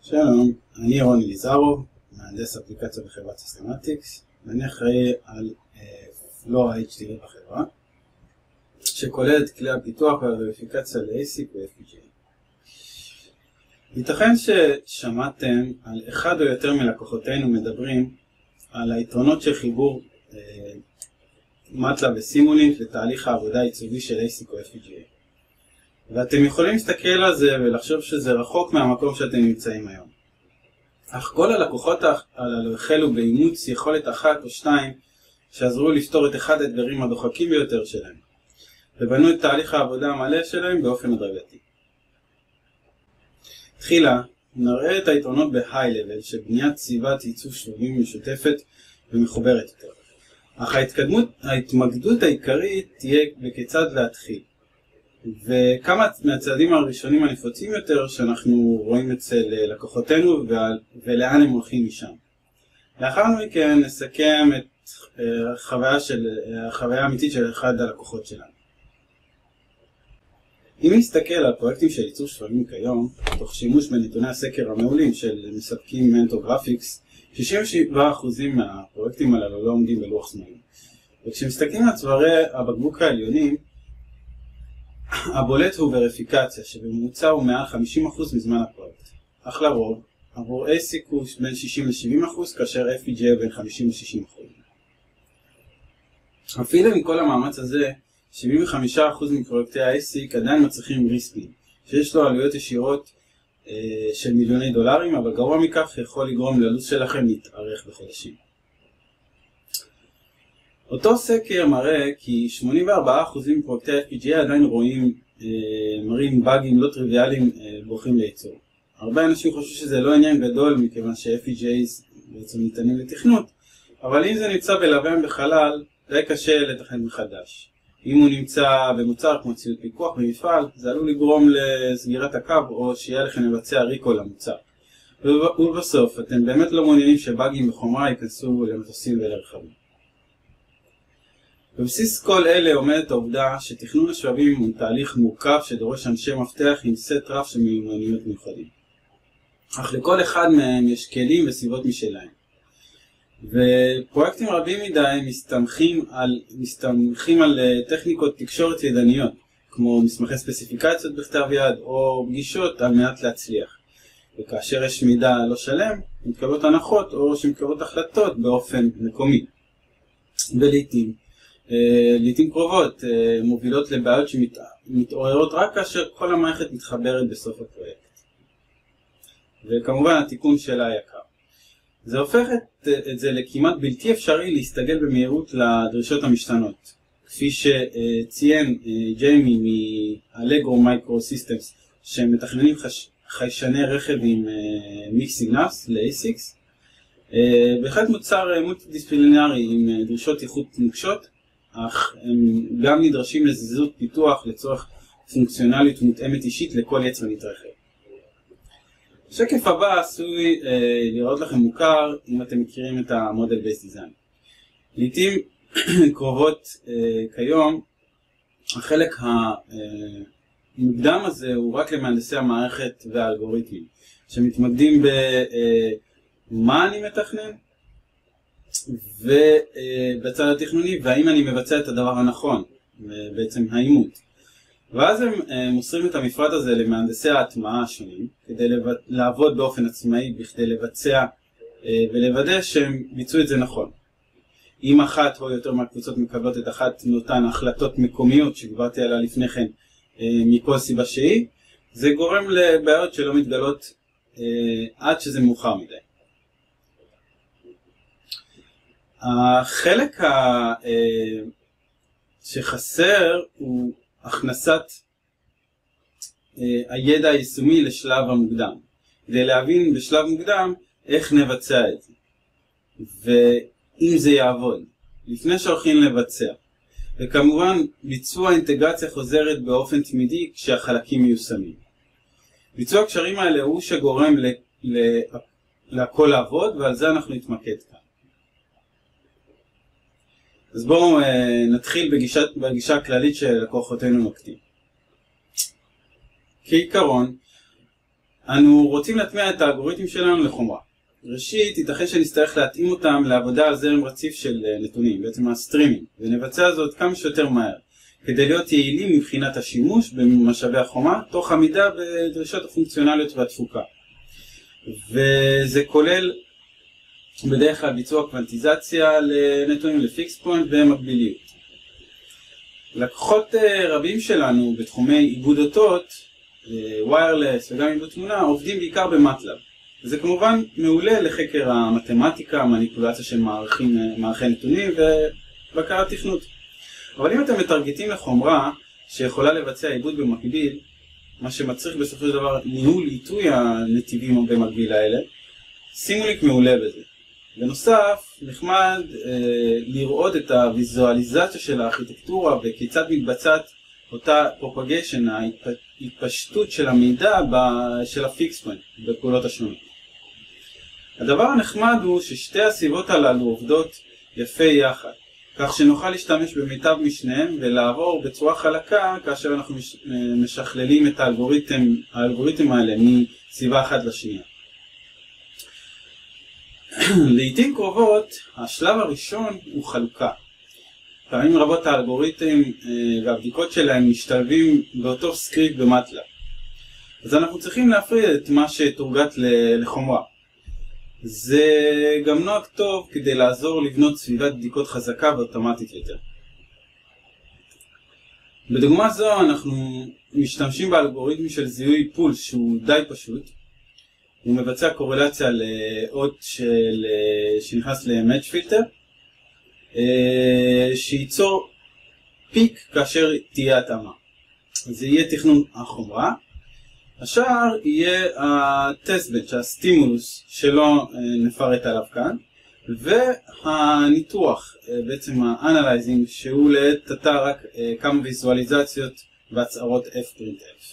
שלום, אני רוני ליזרו, מהנדס אפליקציה בחברת סיסטמטיקס, ואני אחראי על פלורה HDL בחברה, שכוללת כלי הפיתוח והווריפיקציה ל-ASIC ו-FPGA. ייתכן ששמעתם על אחד או יותר מלקוחותינו מדברים על היתרונות של חיבור MATLAB וסימולינק לתהליך העבודה העיצובי של ASIC או FPGA. ואתם יכולים להסתכל על זה ולחשוב שזה רחוק מהמקום שאתם נמצאים היום. אך כל הלקוחות הללו החלו באימוץ יכולת אחת או שתיים שעזרו לפתור את אחד האתגרים הדוחקים ביותר שלהם, ובנו את תהליך העבודה המלא שלהם באופן הדרגתי. תחילה, נראה את היתרונות ב-high level של בניית סביבת עיצוב שלבים משותפת ומחוברת יותר. אך ההתמקדות העיקרית תהיה בכיצד להתחיל. וכמה מהצעדים הראשונים הנפוצים יותר שאנחנו רואים אצל לקוחותינו ולאן הם הולכים משם. לאחר מכן נסכם את החוויה האמיתית של אחד הלקוחות שלנו. אם נסתכל על פרויקטים של ייצור שלבים כיום, תוך שימוש בנתוני הסקר המעולים של מספקים מנטו גרפיקס, 67% מהפרויקטים הללו לא עומדים בלוח זמנים. וכשמסתכלים על צווארי הבקבוק העליונים, הבולט הוא וריפיקציה, שבממוצע הוא מעל 50% מזמן הפרויקט. אך לרוב, עבור ASIC הוא בין 60-70%, כאשר FPGA בין 50-60%. אפילו עם כל המאמץ הזה, 75% מפרויקטי ה-ASIC עדיין מצריכים ריסקינג, שיש לו עלויות ישירות של מיליוני דולרים, אבל גרוע מכך יכול לגרום ללו"ז שלכם להתארך בחודשים. אותו סקר מראה כי 84% מפרויקטי FPGA עדיין מראים באגים לא טריוויאליים ברוכים לייצור. הרבה אנשים חושבים שזה לא עניין גדול מכיוון ש-FPGAs בעצם ניתנים לתכנות, אבל אם זה נמצא בלבן בחלל, די קשה לתכנת מחדש. אם הוא נמצא במוצר כמו ציוד פיקוח במפעל, זה עלול לגרום לסגירת הקו או שיהיה לכם לבצע ריקול למוצר. ובסוף, אתם באמת לא מעוניינים שבאגים בחומרה ייכנסו למטוסים ולרכבים. בבסיס כל אלה עומדת העובדה שתכנון השבבים הוא תהליך מורכב שדורש אנשי מפתח עם סט רב של מיומנויות מיוחדים. אך לכל אחד מהם יש כלים וסיבות משלהם. ופרויקטים רבים מדי מסתמכים על טכניקות תקשורת ידניות, כמו מסמכי ספציפיקציות בכתב יד או פגישות על מנת להצליח. וכאשר יש מידע לא שלם, מתקבלות הנחות או שמתקבלות החלטות באופן מקומי. לעתים קרובות מובילות לבעיות שמתעוררות רק כאשר כל המערכת מתחברת בסוף הפרויקט. וכמובן התיקון שלה יקר. זה הופך את זה לכמעט בלתי אפשרי להסתגל במהירות לדרישות המשתנות. כפי שציין ג'יימי מאלגרו מייקרו סיסטמס, שמתכננים חיישני רכב עם מיקסינג נאס ל-ASICs, בהחלט מוצר מולטי-דיסציפלינרי עם דרישות איכות נוקשות, אך הם גם נדרשים לזיזות פיתוח לצורך פונקציונליות מותאמת אישית לכל יצרנית רכב. השקף הבא עשוי לראות לכם מוכר אם אתם מכירים את המודל בייס דיזיין. לעתים קרובות כיום, החלק המוקדם הזה הוא רק למהנדסי המערכת והאלגוריתמים, שמתמקדים במה אני מתכנן, ובצד התכנוני, והאם אני מבצע את הדבר הנכון, בעצם האימות. ואז הם מוסרים את המפרט הזה למהנדסי ההטמעה השונים, כדי לעבוד באופן עצמאי, בכדי לבצע ולוודא שהם ביצעו את זה נכון. אם אחת או יותר מהקבוצות מקבלות את אחת מאותן החלטות מקומיות שדיברתי עליה לפני כן מכל סיבה שהיא, זה גורם לבעיות שלא מתגלות עד שזה מאוחר מדי. החלק שחסר הוא הכנסת הידע היישומי לשלב המוקדם, כדי להבין בשלב מוקדם איך נבצע את זה, ואם זה יעבוד, לפני שהולכים לבצע. וכמובן ביצוע אינטגרציה חוזרת באופן תמידי כשהחלקים מיושמים. ביצוע הקשרים האלה הוא שגורם לכל לעבוד, ועל זה אנחנו נתמקד כאן. אז בואו נתחיל בגישה הכללית שלקוחותינו נוקטים. כעיקרון, אנו רוצים להטמיע את האלגוריתמים שלנו לחומרה. ראשית, ייתכן שנצטרך להתאים אותם לעבודה על זרם רציף של נתונים, בעצם הסטרימינג, ונבצע זאת כמה שיותר מהר, כדי להיות יעילים מבחינת השימוש במשאבי החומרה, תוך עמידה בדרישות הפונקציונליות והתפוקה. וזה כולל בדרך כלל ביצוע קוונטיזציה לנתונים לפיקס פוינט ומקביליות. לקוחות רבים שלנו בתחומי עיבוד אותות, ויירלס וגם עיבוד תמונה, עובדים בעיקר במטלב. זה כמובן מעולה לחקר המתמטיקה, מניפולציה של מערכי נתונים ובקרת תכנות. אבל אם אתם מטרגטים לחומרה שיכולה לבצע עיבוד במקביל, מה שמצריך בסופו של דבר ניהול עיתוי הנתיבים במקביל האלה, סימוליק מעולה בזה. בנוסף, נחמד לראות את הוויזואליזציה של הארכיטקטורה וכיצד מתבצעת אותה propagation, ההתפשטות של המידע של הפיקס פוינט בפעולות השונות. הדבר הנחמד הוא ששתי הסביבות הללו עובדות יפה יחד, כך שנוכל להשתמש במיטב משניהם ולעבור בצורה חלקה כאשר אנחנו משכללים את האלגוריתם האלה מסביבה אחת לשנייה. לעתים קרובות, השלב הראשון הוא חלוקה. פעמים רבות האלגוריתם והבדיקות שלהם משתלבים באותו סקריפט במטלב. אז אנחנו צריכים להפריד את מה שתורגת לחומרה. זה גם נוהג טוב כדי לעזור לבנות סביבת בדיקות חזקה ואוטומטית יותר. בדוגמה זו אנחנו משתמשים באלגוריתם של זיהוי פולס שהוא די פשוט. הוא מבצע קורלציה לאות שנכנס ל-match filter, שייצור פיק כאשר תהיה התאמה. זה יהיה תכנון החומרה. השאר יהיה הטסט בנץ', הסטימולוס שלא נפרט עליו כאן, והניתוח, בעצם האנליזינג, שהוא לעת עתה רק כמה ויזואליזציות והצהרות f.f.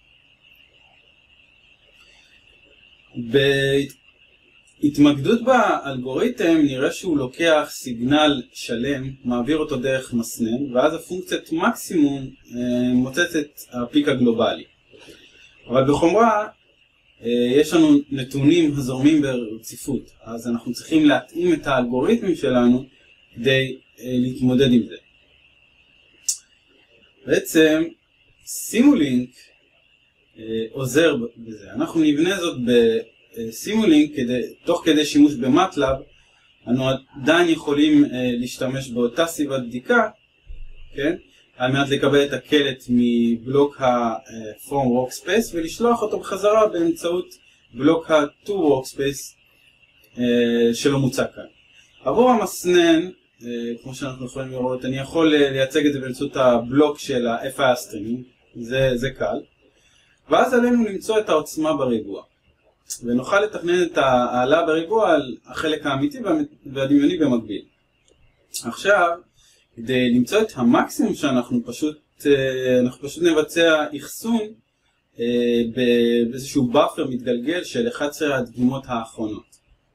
בהתמקדות באלגוריתם נראה שהוא לוקח סיגנל שלם, מעביר אותו דרך מסנן, ואז הפונקציית מקסימום מוצאת את הפיק הגלובלי. אבל בחומרה יש לנו נתונים הזורמים ברציפות, אז אנחנו צריכים להתאים את האלגוריתמים שלנו כדי להתמודד עם זה. בעצם סימולינק עוזר בזה. אנחנו נבנה זאת בסימולינק תוך כדי שימוש במטלב. אנו עדיין יכולים להשתמש באותה סביבת בדיקה, כן? על מנת לקבל את הקלט מבלוק ה-From Workspace ולשלוח אותו בחזרה באמצעות בלוק ה-To Workspace שלא מוצע כאן. עבור המסנן, כמו שאנחנו יכולים לראות, אני יכול לייצג את זה באמצעות הבלוק של ה-FI Streaming, זה קל. ואז עלינו למצוא את העוצמה בריבוע. ונוכל לתכנן את העלה בריבוע על החלק האמיתי והדמיוני במקביל. עכשיו, כדי למצוא את המקסימום שאנחנו פשוט נבצע אחסון באיזשהו באפר מתגלגל של 11 הדגימות האחרונות.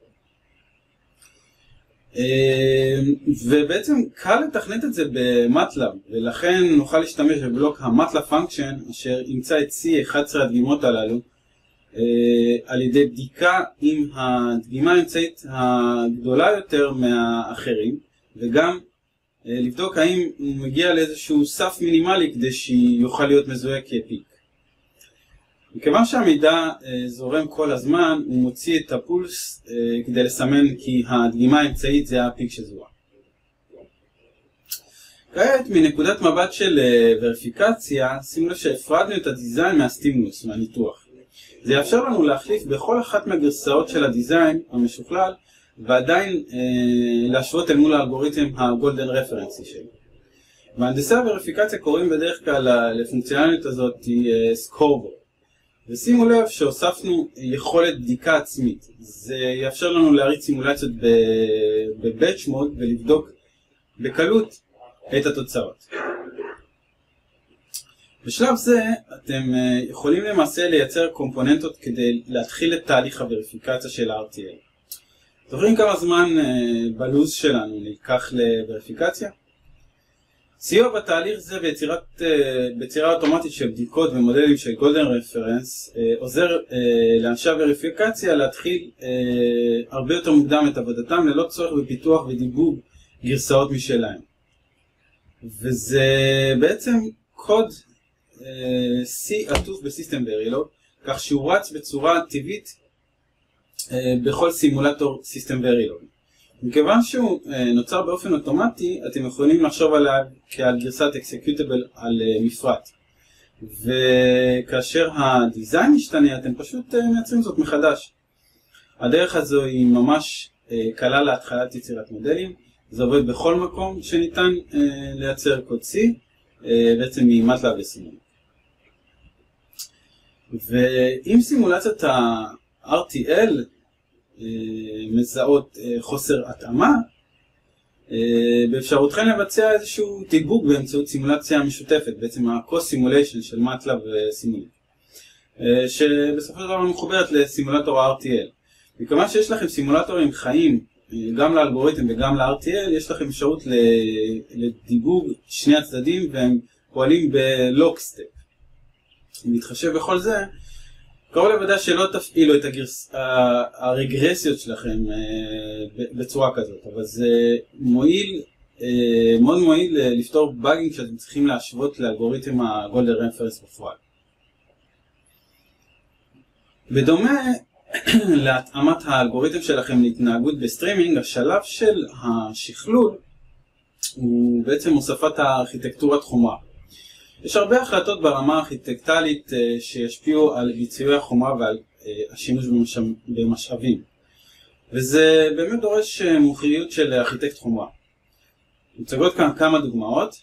ובעצם קל לתכנת את זה במטלב, ולכן נוכל להשתמש בבלוק המטלב פונקשן אשר ימצא את C11 הדגימות הללו על ידי בדיקה אם הדגימה האמצעית הגדולה יותר מהאחרים, וגם לבדוק האם הוא מגיע לאיזשהו סף מינימלי כדי שיוכל להיות מזוהה כפיק. מכיוון שהמידע זורם כל הזמן, הוא מוציא את הפולס כדי לסמן כי הדגימה האמצעית זה הפיק שזוהה. כעת, מנקודת מבט של וריפיקציה, שימו לב שהפרדנו את הדיזיין מהסטימולוס, מהניתוח. זה יאפשר לנו להחליף בכל אחת מהגרסאות של הדיזיין המשוכלל, ועדיין להשוות אל מול האלגוריתם הגולדן רפרנסי שלו. מהנדסי הווריפיקציה קוראים בדרך כלל לפונקציונליות הזאת סקורבורד. ושימו לב שהוספנו יכולת בדיקה עצמית. זה יאפשר לנו להריץ סימולציות בבאץ' מוד ולבדוק בקלות את התוצאות. בשלב זה אתם יכולים למעשה לייצר קומפוננטות כדי להתחיל את תהליך הווריפיקציה של ה-RTL. זוכרים כמה זמן בלוז שלנו נלקח לווריפיקציה? סיוע בתהליך זה ביצירה אוטומטית של בדיקות ומודלים של גולדן רפרנס עוזר לאנשי הווריפיקציה להתחיל הרבה יותר מוקדם את עבודתם ללא צורך בפיתוח ודיבוב גרסאות משלהם. וזה בעצם קוד C עטוף בסיסטם ורילוג, כך שהוא רץ בצורה טבעית בכל סימולטור סיסטם ורילוג. מכיוון שהוא נוצר באופן אוטומטי, אתם יכולים לחשוב עליו כעל גרסת אקסקיוטבל על מפרט. וכאשר הדיזיין משתנה, אתם פשוט מייצרים זאת מחדש. הדרך הזו היא ממש קלה להתחלת יצירת מודלים. זה עובד בכל מקום שניתן לייצר קוד C, בעצם ממטלב לסימולטור. ואם סימולציות ה-RTL מזהות חוסר התאמה, באפשרותכם לבצע איזשהו דיבוק באמצעות סימולציה משותפת, בעצם ה-co-simulation של מטלב וסימולטור, שבסופו של דבר מחוברת לסימולטור ה-RTL. מכיוון שיש לכם סימולטורים חיים גם לאלגוריתם וגם ל-RTL, יש לכם אפשרות לדיבוק שני הצדדים והם פועלים בלוקסטפ. מתחשב בכל זה, קרוב לוודא שלא תפעילו את הרגרסיות שלכם בצורה כזאת, אבל זה מאוד מועיל לפתור באגים שאתם צריכים להשוות לאלגוריתם הגולדן רפרנס בפועל. בדומה להתאמת האלגוריתם שלכם להתנהגות בסטרימינג, השלב של השכלול הוא בעצם הוספת הארכיטקטורת חומרה. יש הרבה החלטות ברמה הארכיטקטלית שישפיעו על ביצועי החומרה ועל השימוש במשאבים. וזה באמת דורש מומחיות של ארכיטקט חומרה. מוצגות כאן כמה דוגמאות.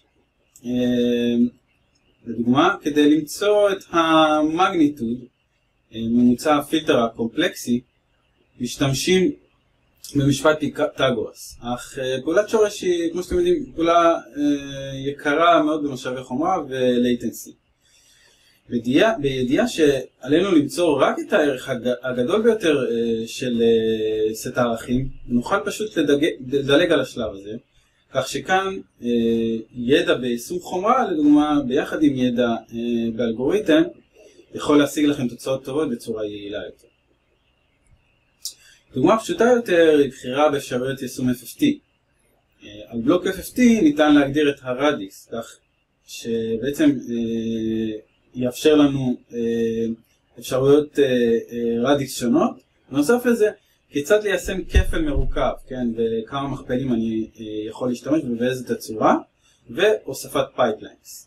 לדוגמה, כדי למצוא את המגניטוד, ממוצע הפילטר הקומפלקסי, משתמשים במשפט פיתגורס. אך פעולת שורש היא, כמו שאתם יודעים, פעולה יקרה מאוד במשאבי חומרה ולייטנסי. בידיעה שעלינו למצוא רק את הערך הגדול ביותר של סט הערכים, נוכל פשוט לדלג על השלב הזה, כך שכאן ידע ביישום חומרה, לדוגמה, ביחד עם ידע באלגוריתם, יכול להשיג לכם תוצאות טובות בצורה יעילה יותר. דוגמה פשוטה יותר היא בחירה באפשרויות יישום FFT. על בלוק FFT ניתן להגדיר את הרדיוס, כך שבעצם יאפשר לנו אפשרויות רדיוס שונות. בנוסף לזה, כיצד ליישם כפל מרוכב, כן, וכמה מכפלים אני יכול להשתמש ובאיזו תצורה, והוספת פייפליינס.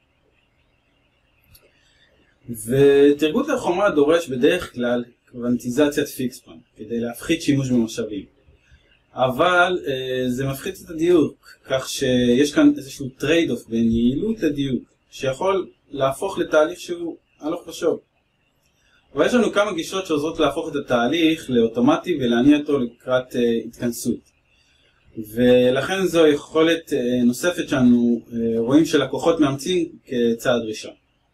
ותרגות לחומרה דורש בדרך כלל קוונטיזציית פיקס פוינט, כדי להפחית שימוש במשאבים. אבל זה מפחית את הדיוק, כך שיש כאן איזשהו טרייד אוף בין יעילות לדיוק, שיכול להפוך לתהליך שהוא הלוך ושוב. אבל יש לנו כמה גישות שעוזרות להפוך את התהליך לאוטומטי ולהניע אותו לקראת התכנסות. ולכן זו יכולת נוספת שאנו רואים שלקוחות מאמצים כצעד ראשון.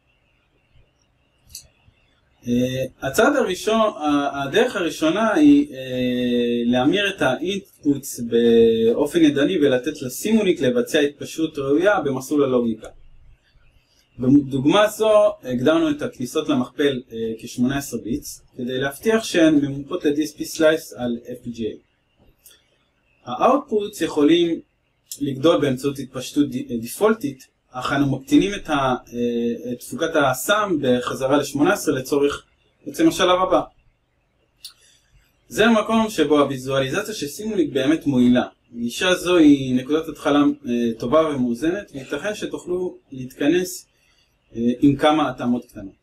הדרך הראשונה היא להמיר את האינפוטס באופן ידני ולתת לסימוליק לבצע התפשטות ראויה במסלול הלוגיקה. בדוגמה זו הגדרנו את הכניסות למכפל כ-18 ביטס כדי להבטיח שהן ממופות ל-DSP סלייס על FPGA. האוטפוטס יכולים לגדול באמצעות התפשטות דיפולטית, אך אנו מקטינים את תפוקת הסם בחזרה ל-18 לצורך בעצם השלב הבא. זה המקום שבו הוויזואליזציה של סימוליק באמת מועילה. גישה זו היא נקודת התחלה טובה ומאוזנת, וייתכן שתוכלו להתכנס עם כמה התאמות קטנות.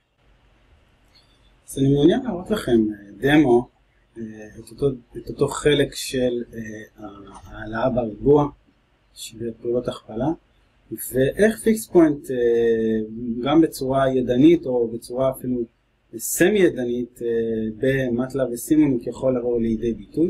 אז אני מעוניין להראות לכם דמו, את אותו חלק של העלאה בריבוע, בפעולות הכפלה. ואיך פיקס פוינט גם בצורה ידנית או בצורה אפילו סמי ידנית במטלב וסימוליק יכול לבוא לידי ביטוי.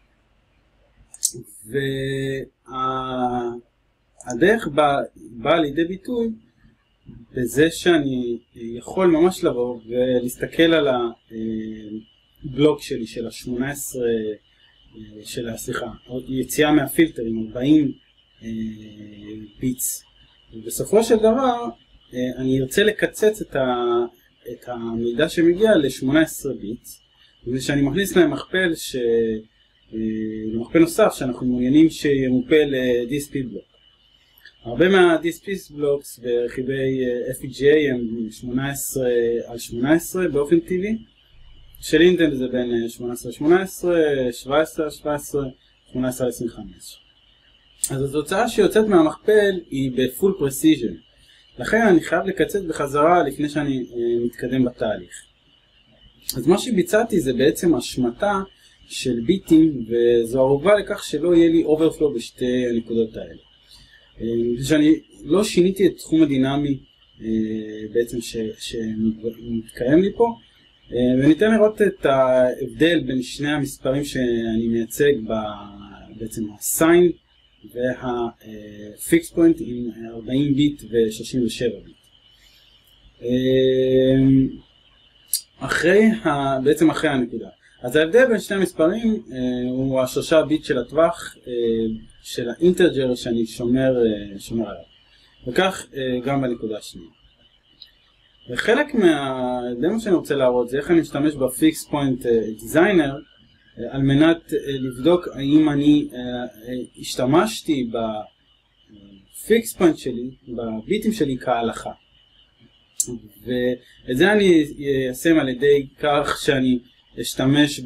והדרך באה לידי ביטוי בזה שאני יכול ממש לבוא ולהסתכל על הבלוק שלי של ה-18 של יציאה מהפילטר עם 40 ביטס בסופו של דבר אני ארצה לקצץ את המידע שמגיע ל-18 ביט, ושאני מכניס להם מכפל למכפל נוסף שאנחנו מעוניינים שימופה ל-DSP בלוק. הרבה מה-DSP בלוקס ברכיבי FPGA הם 18 על 18 באופן טבעי, של אינטל זה בין 18 על 18, 17 על 17, 18 על 25. אז התוצאה שיוצאת מהמכפל היא בפול פרסיז'ן, לכן אני חייב לקצץ בחזרה לפני שאני מתקדם בתהליך. אז מה שביצעתי זה בעצם השמטה של ביטים, וזו ערובה לכך שלא יהיה לי אוברפלו בשתי הנקודות האלה. שאני לא שיניתי את תחום הדינמי בעצם שמתקיים לי פה, וניתן לראות את ההבדל בין שני המספרים שאני מייצג בעצם הסיין והפיקס פוינט עם 40 ביט ו-67 ביט. בעצם אחרי הנקודה. אז ההבדל בין שני המספרים הוא השלושה ביט של הטווח של האינטרג'ר שאני שומר עליו. וכך גם בנקודה השנייה. וחלק מהדמו שאני רוצה להראות זה איך אני משתמש בפיקס פוינט דיזיינר על מנת לבדוק האם אני השתמשתי בפיקס פוינט שלי, בביטים שלי כהלכה. ואת זה אני אעשה על ידי כך שאני אשתמש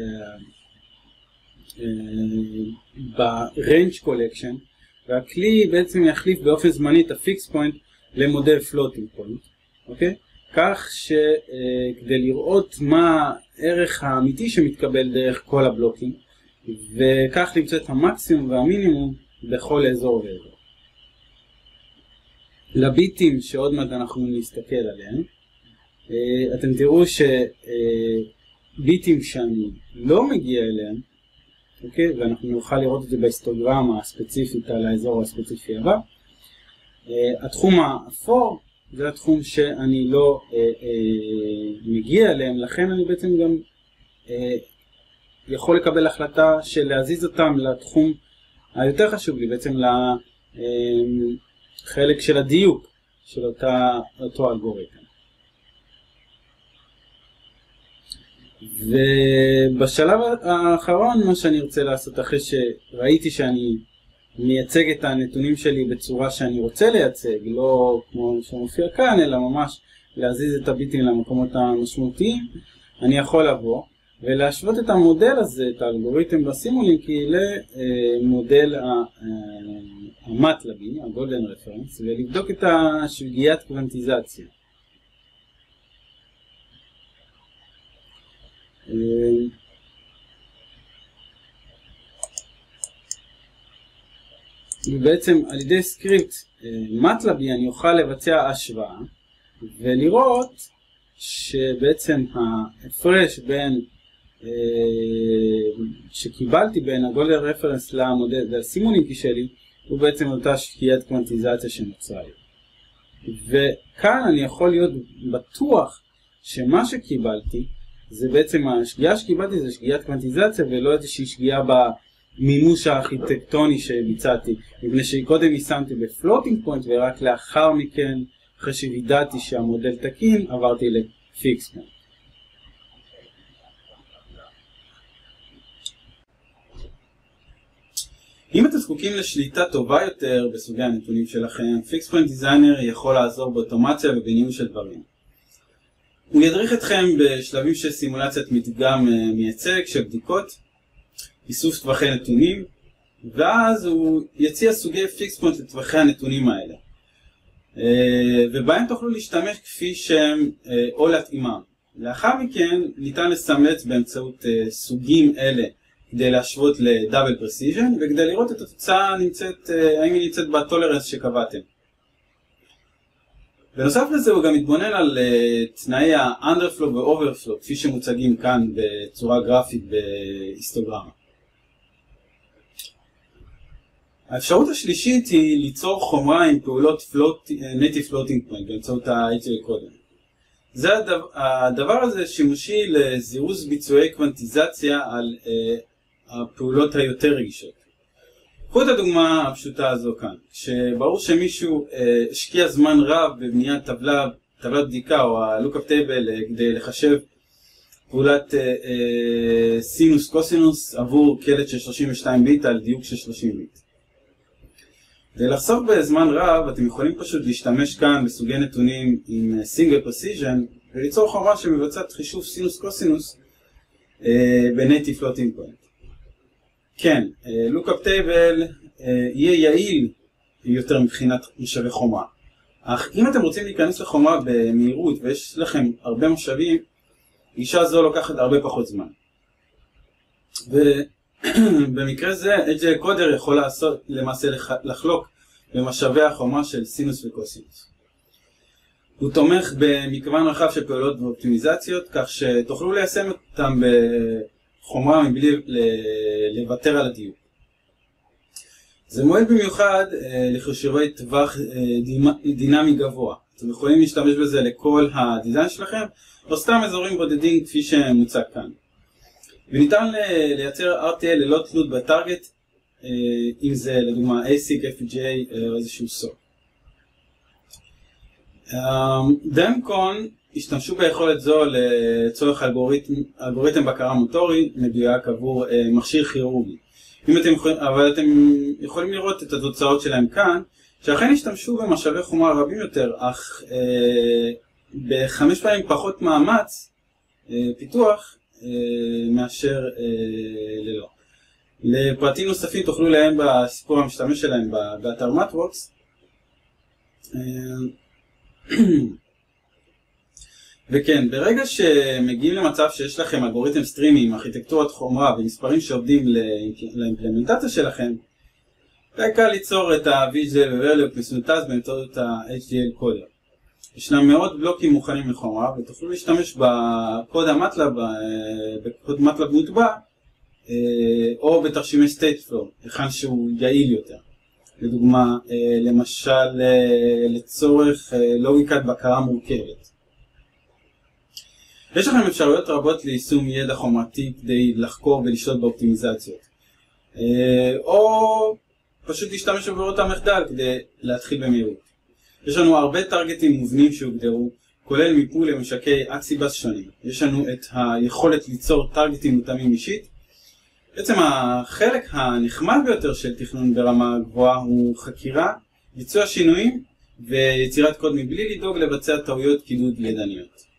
ב-range collection, והכלי בעצם יחליף באופן זמני את הפיקס פוינט למודל floating point, אוקיי? כך שכדי לראות מה הערך האמיתי שמתקבל דרך כל הבלוקים, וכך למצוא את המקסימום והמינימום בכל אזור ואזור. לביטים שעוד מעט אנחנו נסתכל עליהם, אתם תראו שביטים שאני לא מגיע אליהם, אוקיי? ואנחנו נוכל לראות את זה בהיסטוגרמה הספציפית על האזור הספציפי הבא. התחום האפור זה התחום שאני לא מגיע אליהם, לכן אני בעצם גם יכול לקבל החלטה של להזיז אותם לתחום היותר חשוב לי, בעצם לחלק של הדיוק של אותו אלגוריתם. ובשלב האחרון מה שאני רוצה לעשות אחרי שראיתי שאני מייצג את הנתונים שלי בצורה שאני רוצה לייצג, לא כמו שמופיע כאן, אלא ממש להזיז את הביטים למקומות המשמעותיים, אני יכול לבוא ולהשוות את המודל הזה, את האלגוריתם בסימולינקי, למודל המטלבי, הגולדן רפרנס, ולבדוק את השגיאת קוונטיזציה. ובעצם על ידי סקריפט מטלבי אני אוכל לבצע השוואה ולראות שבעצם ההפרש בין שקיבלתי בין הגולדן רפרנס למודל הסימולינקי שלי הוא בעצם אותה שגיאת קוונטיזציה שנוצרה לי. וכאן אני יכול להיות בטוח שמה שקיבלתי זה בעצם השגיאה שקיבלתי זה שגיאת קוונטיזציה ולא איזושהי שגיאה במימוש הארכיטקטוני שביצעתי, מפני שקודם יישמתי בפלוטינג פוינט ורק לאחר מכן, אחרי שווידאתי שהמודל תקין, עברתי לפיקס פוינט. אם אתם זקוקים לשליטה טובה יותר בסוגי הנתונים שלכם, פיקס פוינט דיזיינר יכול לעזור באוטומציה ובניהול של דברים. הוא ידריך אתכם בשלבים של סימולציית מדגם מייצג של בדיקות, איסוף טווחי נתונים, ואז הוא יציע סוגי פיקס פוינט לטווחי הנתונים האלה. ובהם תוכלו להשתמש כפי שהם או להתאימם. לאחר מכן ניתן לסמלץ באמצעות סוגים אלה כדי להשוות לדאבל פרסיז'ן, וכדי לראות את התוצאה האם היא נמצאת בטולרנס שקבעתם. בנוסף לזה הוא גם מתבונן על תנאי ה-underflow ו-overflow כפי שמוצגים כאן בצורה גרפית בהיסטוגרמה. האפשרות השלישית היא ליצור חומרה עם פעולות native floating point באמצעות ה-HA קודם. הדבר הזה שימושי לזירוז ביצועי קוונטיזציה על הפעולות היותר רגישות. קחו את הדוגמה הפשוטה הזו כאן, שברור שמישהו השקיע זמן רב בבניית טבלת בדיקה או ה-lookup table כדי לחשב פעולת סינוס קוסינוס עבור קלט של 32 ביט על דיוק של 30 ביט. כדי לחסוך בזמן רב אתם יכולים פשוט להשתמש כאן בסוגי נתונים עם single precision וליצור חומרה שמבצעת חישוב סינוס קוסינוס ב-native floating point. כן, lookup table יהיה יעיל יותר מבחינת משאבי חומרה. אך אם אתם רוצים להיכנס לחומרה במהירות ויש לכם הרבה משאבים, גישה זו לוקחת הרבה פחות זמן. ובמקרה זה, HDL קודר יכול לעשות, למעשה לחלוק במשאבי החומרה של סינוס וקוסינוס. הוא תומך במגוון רחב של פעולות ואופטימיזציות, כך שתוכלו ליישם אותם בחומרה מבלי לוותר על הדיוק. זה מועיל במיוחד לחישובי טווח דינמי גבוה. אתם יכולים להשתמש בזה לכל הדיזיין שלכם, או סתם אזורים בודדים כפי שמוצג כאן. וניתן לייצר RTL ללא תלות בטארגט, אם זה לדוגמה ASIC, FPGA או איזשהו סוק. דמקון השתמשו ביכולת זו לצורך אלגוריתם בקרה מוטורי מדויק עבור מכשיר כירורגי. אבל אתם יכולים לראות את התוצאות שלהם כאן, שאכן השתמשו במשאבי חומרה רבים יותר, אך ב5 פעמים פחות מאמץ פיתוח מאשר ללא. לפרטים נוספים תוכלו לעיין בסיפור המשתמש שלהם באתר MathWorks. וכן, ברגע שמגיעים למצב שיש לכם אלגוריתם סטרימי עם ארכיטקטורת חומרה ומספרים שעובדים לאימפלמנטציה שלכם, קל ליצור את ה-VGL ו-Verilog מסונטז באמצעות ה-HDL קודר. ישנם מאות בלוקים מוכנים לחומרה ותוכלו להשתמש בקוד המטלב, בקוד מטלב מוטבע, או בתרשימי state flow, היכן שהוא יעיל יותר. לדוגמה, למשל לצורך לוגיקת בקרה מורכבת. יש לכם אפשרויות רבות ליישום ידע חומרתי כדי לחקור ולשלוט באופטימיזציות. או פשוט להשתמש בברירות המחדל כדי להתחיל במהירות. יש לנו הרבה טרגטים מובנים שהוגדרו, כולל מיפוי למשקי אקסיבס שונים. יש לנו את היכולת ליצור טרגטים מותאמים אישית. בעצם החלק הנחמד ביותר של תכנון ברמה גבוהה הוא חקירה, ביצוע שינויים ויצירת קוד מבלי לדאוג לבצע טעויות קידוד ידניות.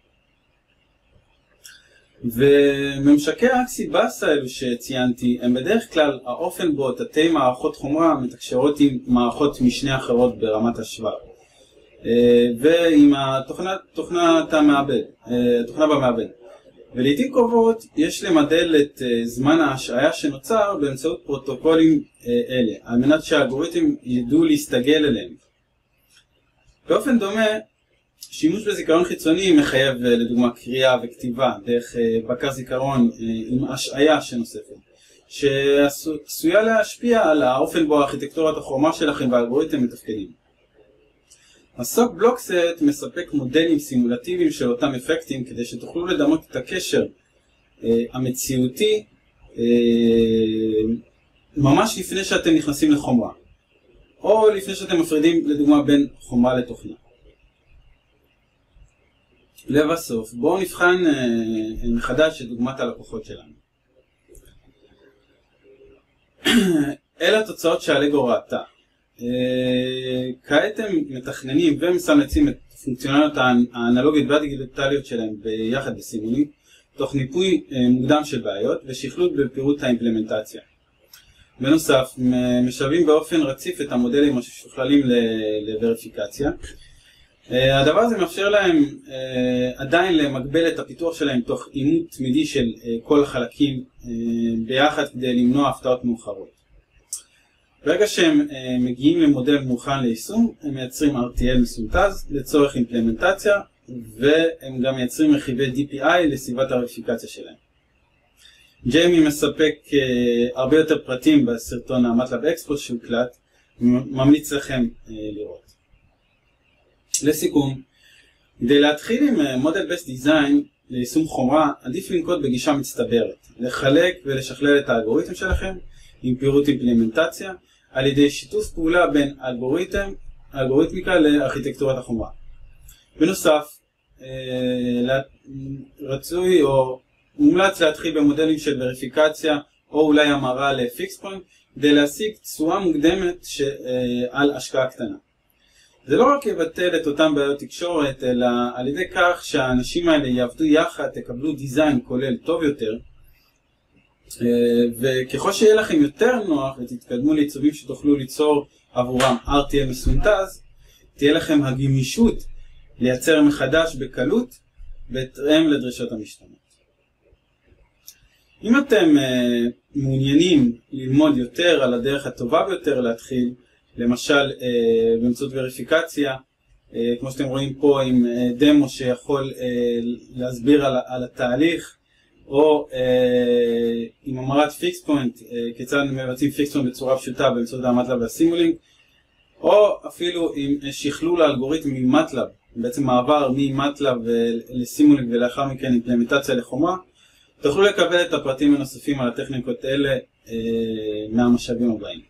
וממשקי האקסיבס האלו שציינתי הם בדרך כלל האופן בו תתי מערכות חומרה מתקשרות עם מערכות משנה אחרות ברמת השבב. ועם התוכנה במעבד. ולעיתים קרובות יש למדל את זמן ההשעיה שנוצר באמצעות פרוטוקולים אלה, על מנת שהאלגוריתם ידעו להסתגל אליהם. באופן דומה, שימוש בזיכרון חיצוני מחייב לדוגמה קריאה וכתיבה דרך בקר זיכרון עם השעיה שנוספת, שעשויה להשפיע על האופן בו הארכיטקטורת החומרה שלכם והאלגוריתם מתפקדים. הסוק בלוקסט מספק מודלים סימולטיביים של אותם אפקטים כדי שתוכלו לדמות את הקשר המציאותי ממש לפני שאתם נכנסים לחומרה, או לפני שאתם מפרידים לדוגמה בין חומרה לתוכנה. לבסוף, בואו נבחן מחדש את דוגמת הלקוחות שלנו. אלה התוצאות שהלגו ראתה. כעת הם מתכננים ומסמלצים את פונקציונליות האנלוגיות והדיגיטליות שלהם ביחד בסימונים, תוך ניפוי מוקדם של בעיות ושכלול בפירוט האימפלמנטציה. בנוסף, משלבים באופן רציף את המודלים המשוכללים לווריפיקציה. הדבר הזה מאפשר להם עדיין למגבל את הפיתוח שלהם תוך אימות תמידי של כל החלקים ביחד כדי למנוע הפתעות מאוחרות. ברגע שהם מגיעים למודל מוכן ליישום, הם מייצרים RTL מסונטז לצורך אימפלמנטציה, והם גם מייצרים רכיבי DPI לסביבת הווריפיקציה שלהם. ג'יימי מספק הרבה יותר פרטים בסרטון המטלב אקספוס שהוקלט, ממליץ לכם לראות. לסיכום, כדי להתחיל עם מודל בסט דיזיין ליישום חומרה, עדיף לנקוט בגישה מצטברת, לחלק ולשכלל את האלגוריתם שלכם עם פירוט אימפלמנטציה, על ידי שיתוף פעולה בין אלגוריתמיקה לארכיטקטורת החומרה. בנוסף, רצוי או מומלץ להתחיל במודלים של וריפיקציה או אולי המרה לפיקס פוינט כדי להשיג תשואה מוקדמת על השקעה קטנה. זה לא רק יבטל את אותם בעיות תקשורת, אלא על ידי כך שהאנשים האלה יעבדו יחד, תקבלו דיזיין כולל טוב יותר, וככל שיהיה לכם יותר נוח ותתקדמו לעיצובים שתוכלו ליצור עבורם RTL מסונטז, תהיה לכם הגמישות לייצר מחדש בקלות בהתאם לדרישות המשתנות. אם אתם מעוניינים ללמוד יותר על הדרך הטובה ביותר להתחיל, למשל באמצעות וריפיקציה, כמו שאתם רואים פה עם דמו שיכול להסביר על התהליך, או עם המרת פיקס פוינט, כיצד מבצעים פיקס פוינט בצורה פשוטה באמצעות המטלב והסימולינק, או אפילו עם שכלול האלגוריתם ממטלב, בעצם מעבר ממטלב לסימולינק ולאחר מכן אימפלמנטציה לחומרה, תוכלו לקבל את הפרטים הנוספים על הטכניקות האלה מהמשאבים הבאים.